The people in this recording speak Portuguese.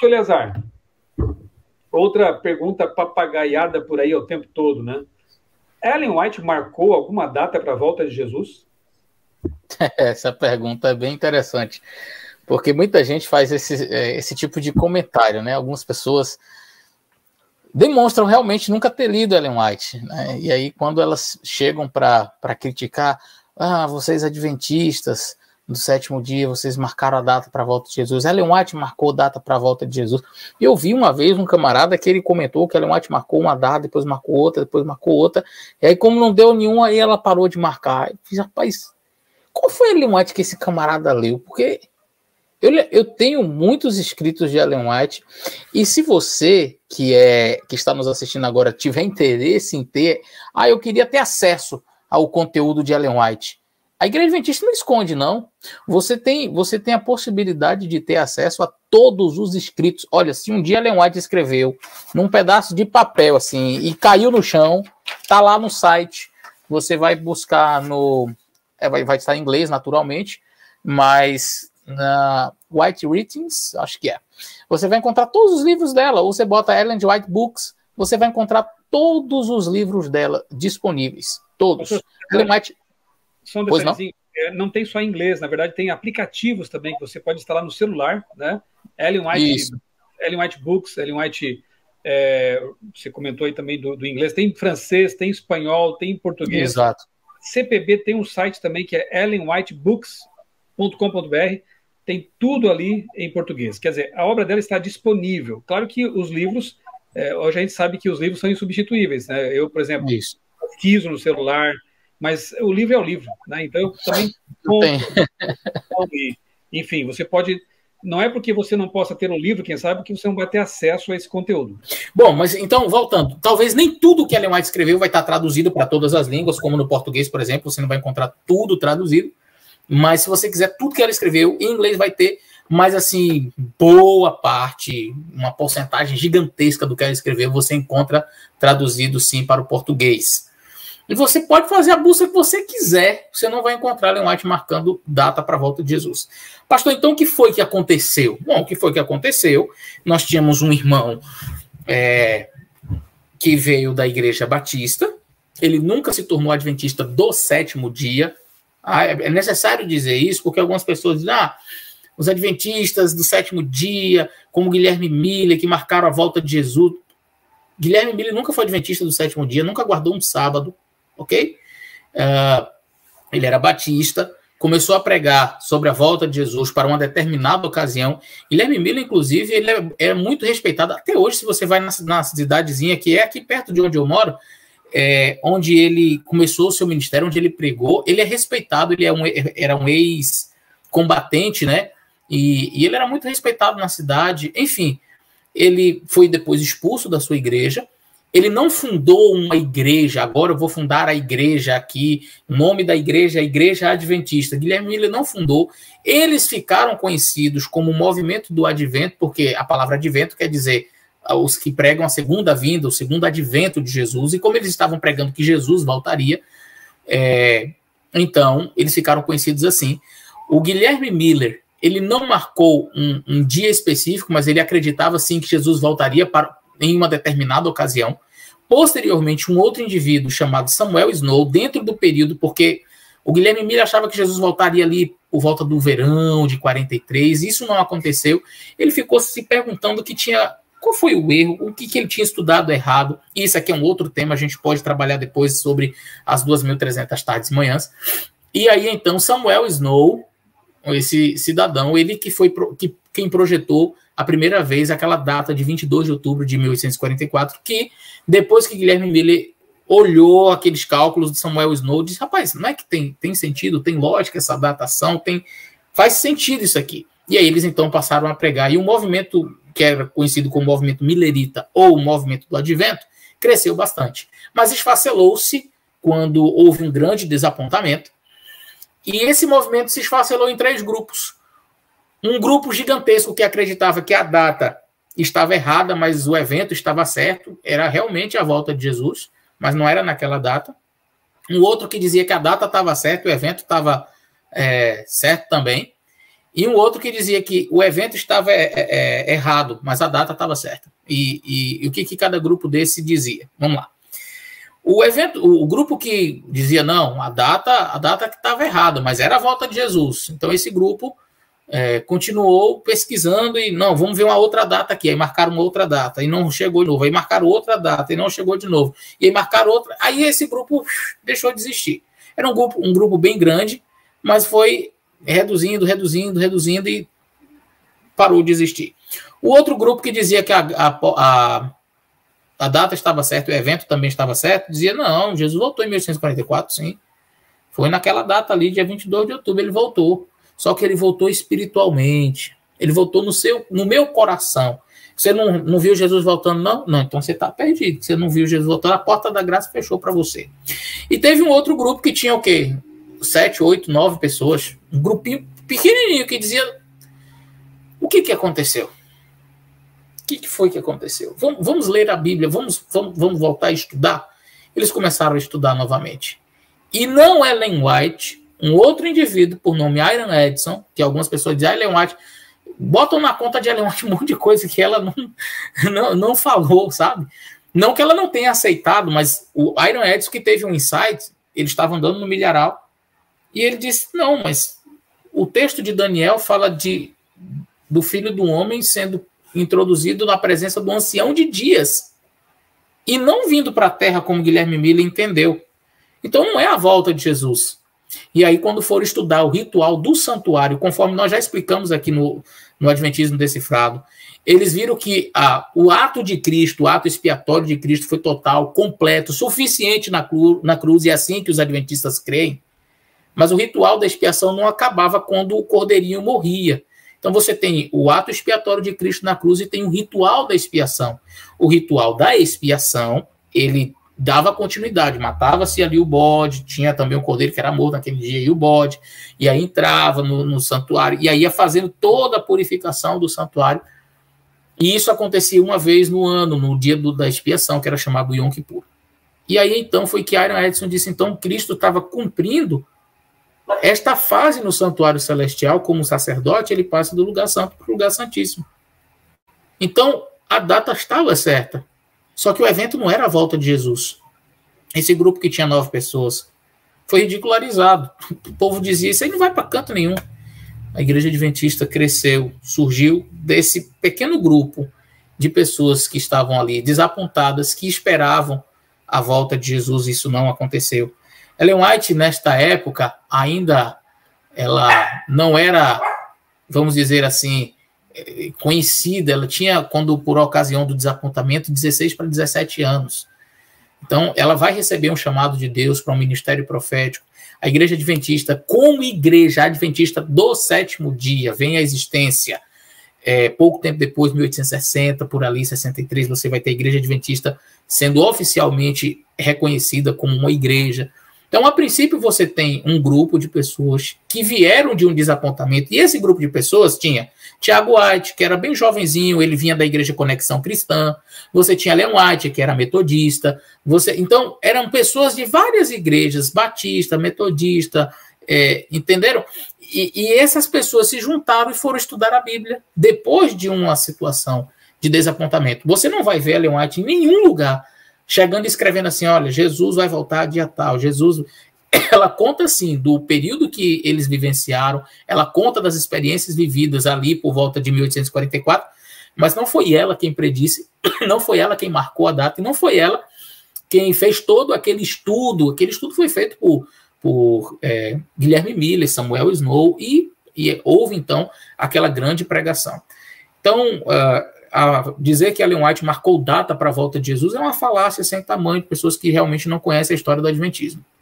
Pastor Eleazar, outra pergunta papagaiada por aí o tempo todo, né? Ellen White marcou alguma data para a volta de Jesus? Essa pergunta é bem interessante, porque muita gente faz esse tipo de comentário, né? Algumas pessoas demonstram realmente nunca ter lido Ellen White, né? E aí, quando elas chegam para criticar, vocês adventistas do sétimo dia, vocês marcaram a data para a volta de Jesus. Ellen White marcou a data para a volta de Jesus. Eu vi uma vez um camarada que ele comentou que Ellen White marcou uma data, depois marcou outra, e aí, como não deu nenhuma, aí ela parou de marcar. Eu fiz, rapaz, qual foi a Ellen White que esse camarada leu? Porque eu tenho muitos escritos de Ellen White, e se você que está nos assistindo agora tiver interesse em ter, eu queria ter acesso ao conteúdo de Ellen White. A Igreja Adventista não esconde, não. Você tem a possibilidade de ter acesso a todos os escritos. Olha, se um dia Ellen White escreveu num pedaço de papel assim e caiu no chão, tá lá no site. Você vai buscar vai estar em inglês, naturalmente, mas na White Writings, acho que é. Você vai encontrar todos os livros dela, ou você bota Ellen White Books, você vai encontrar todos os livros dela disponíveis. Todos. Ellen White... Só um detalhezinho, não tem só em inglês, na verdade tem aplicativos também que você pode instalar no celular, né? Ellen White Books, Ellen White, você comentou aí também do inglês, tem francês, tem espanhol, tem português. Exato. CPB tem um site também que é ellenwhitebooks.com.br, tem tudo ali em português. Quer dizer, a obra dela está disponível. Claro que os livros, hoje a gente sabe que os livros são insubstituíveis, né? Eu, por exemplo, pesquiso no celular, mas o livro é o livro, né? Então eu também enfim, você pode... Não é porque você não possa ter um livro, quem sabe, que você não vai ter acesso a esse conteúdo. Bom, mas então, voltando, talvez nem tudo que Ellen White escreveu vai estar traduzido para todas as línguas, como no português, por exemplo, você não vai encontrar tudo traduzido, mas se você quiser tudo que ela escreveu, em inglês vai ter, mas assim, boa parte, uma porcentagem gigantesca do que ela escreveu, você encontra traduzido sim para o português. E você pode fazer a busca que você quiser, você não vai encontrar Ellen White marcando data para a volta de Jesus. Pastor, então o que foi que aconteceu? Bom, o que foi que aconteceu? Nós tínhamos um irmão que veio da Igreja Batista, ele nunca se tornou adventista do sétimo dia. É necessário dizer isso, porque algumas pessoas dizem, os adventistas do sétimo dia, como Guilherme Miller, que marcaram a volta de Jesus. Guilherme Miller nunca foi adventista do sétimo dia, nunca guardou um sábado, ok? Ele era batista, começou a pregar sobre a volta de Jesus para uma determinada ocasião. Guilherme Miller, inclusive, ele é muito respeitado. Até hoje, se você vai na cidadezinha que é aqui perto de onde eu moro, onde ele começou o seu ministério, onde ele pregou, ele é respeitado, ele era um ex-combatente, né? E ele era muito respeitado na cidade. Enfim, ele foi depois expulso da sua igreja. Ele não fundou uma igreja, agora eu vou fundar a igreja aqui, o nome da igreja é a Igreja Adventista. Guilherme Miller não fundou. Eles ficaram conhecidos como Movimento do Advento, porque a palavra advento quer dizer os que pregam a segunda vinda, o segundo advento de Jesus, e como eles estavam pregando que Jesus voltaria, então eles ficaram conhecidos assim. O Guilherme Miller, ele não marcou um dia específico, mas ele acreditava sim que Jesus voltaria em uma determinada ocasião. Posteriormente, um outro indivíduo chamado Samuel Snow, dentro do período, porque o Guilherme Miller achava que Jesus voltaria ali por volta do verão de 43, isso não aconteceu. Ele ficou se perguntando qual foi o erro, o que ele tinha estudado errado. Isso aqui é um outro tema, a gente pode trabalhar depois sobre as 2.300 tardes e manhãs. E aí, então, Samuel Snow, esse cidadão, ele que foi quem projetou a primeira vez aquela data de 22 de outubro de 1844, que depois que Guilherme Miller olhou aqueles cálculos de Samuel Snow, disse, rapaz, não é que tem sentido, tem lógica essa datação, faz sentido isso aqui. E aí eles então passaram a pregar, e o movimento que era conhecido como movimento millerita ou movimento do advento, cresceu bastante. Mas esfacelou-se quando houve um grande desapontamento, e esse movimento se esfacelou em 3 grupos. Um grupo gigantesco que acreditava que a data estava errada, mas o evento estava certo, era realmente a volta de Jesus, mas não era naquela data. Um outro que dizia que a data estava certa, o evento estava certo também. e um outro que dizia que o evento estava errado, mas a data estava certa. E o que cada grupo desse dizia? Vamos lá. O grupo que dizia não, a data que estava errada, mas era a volta de Jesus. Então esse grupo continuou pesquisando e não, vamos ver uma outra data aqui. Aí marcaram uma outra data e não chegou de novo. Aí marcaram outra data e não chegou de novo. E aí marcaram outra. Aí esse grupo deixou de existir. Era um grupo bem grande, mas foi reduzindo e parou de existir. O outro grupo que dizia que a data estava certa, o evento também estava certo, dizia, não, Jesus voltou em 1844, sim. Foi naquela data ali, dia 22 de outubro, ele voltou. Só que ele voltou espiritualmente. Ele voltou no meu coração. Você não viu Jesus voltando, não? Não, então você está perdido. Você não viu Jesus voltando, a porta da graça fechou para você. E teve um outro grupo que tinha o quê? 7, 8, 9 pessoas. Um grupinho pequenininho que dizia, o que aconteceu? O que foi que aconteceu? Vamos ler a Bíblia, vamos voltar a estudar. Eles começaram a estudar novamente. E não Ellen White, um outro indivíduo por nome Iron Edson, que algumas pessoas dizem Ellen White, botam na conta de Ellen White um monte de coisa que ela não falou, sabe? Não que ela não tenha aceitado, mas o Iron Edson que teve um insight, ele estava andando no milharal, e ele disse, não, mas o texto de Daniel fala do filho do homem sendo introduzido na presença do ancião de dias e não vindo para a terra como Guilherme Miller entendeu. Então não é a volta de Jesus. E aí quando for estudar o ritual do santuário, conforme nós já explicamos aqui no Adventismo Decifrado, eles viram que o ato de Cristo, o ato expiatório de Cristo foi total, completo, suficiente na cruz, e é assim que os adventistas creem. Mas o ritual da expiação não acabava quando o cordeirinho morria. Então você tem o ato expiatório de Cristo na cruz e tem o ritual da expiação. O ritual da expiação, ele dava continuidade, matava-se ali o bode, tinha também o cordeiro que era morto naquele dia e o bode, e aí entrava no santuário, e aí ia fazendo toda a purificação do santuário, e isso acontecia uma vez no ano, no dia da expiação, que era chamado Yom Kippur. E aí então foi que Iron Edson disse, então Cristo estava cumprindo esta fase no santuário celestial, como sacerdote, ele passa do lugar santo para o lugar santíssimo. Então, a data estava certa. Só que o evento não era a volta de Jesus. Esse grupo que tinha 9 pessoas foi ridicularizado. O povo dizia, isso aí não vai para canto nenhum. A Igreja Adventista cresceu, surgiu desse pequeno grupo de pessoas que estavam ali, desapontadas, que esperavam a volta de Jesus, e isso não aconteceu. Ellen White, nesta época, ainda ela não era, vamos dizer assim, conhecida. Ela tinha, quando por ocasião do desapontamento, 16 para 17 anos. Então, ela vai receber um chamado de Deus para um ministério profético. A Igreja Adventista, como Igreja Adventista do sétimo dia, vem à existência. Pouco tempo depois, 1860, por ali, 63, você vai ter a Igreja Adventista sendo oficialmente reconhecida como uma igreja. Então, a princípio, você tem um grupo de pessoas que vieram de um desapontamento, e esse grupo de pessoas tinha Tiago White, que era bem jovenzinho, ele vinha da Igreja Conexão Cristã, você tinha Ellen White, que era metodista, então, eram pessoas de várias igrejas, batista, metodista, entenderam? E essas pessoas se juntaram e foram estudar a Bíblia depois de uma situação de desapontamento. Você não vai ver Ellen White em nenhum lugar chegando e escrevendo assim, olha, Jesus vai voltar dia tal, Jesus... Ela conta, assim, do período que eles vivenciaram, ela conta das experiências vividas ali por volta de 1844, mas não foi ela quem predisse, não foi ela quem marcou a data, e não foi ela quem fez todo aquele estudo foi feito por Guilherme Miller, Samuel Snow, e houve, então, aquela grande pregação. Então, dizer que Ellen White marcou data para a volta de Jesus é uma falácia sem tamanho de pessoas que realmente não conhecem a história do Adventismo.